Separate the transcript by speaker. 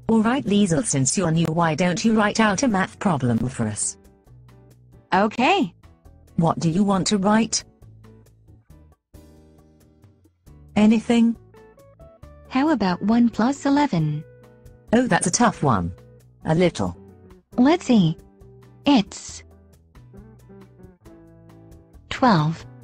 Speaker 1: Alright Liesl, since you're new, why don't you write out a math problem for us?
Speaker 2: Okay.
Speaker 1: What do you want to write? Anything?
Speaker 2: How about 1 plus 11?
Speaker 1: Oh, that's a tough one. A little.
Speaker 2: Let's see. It's 12.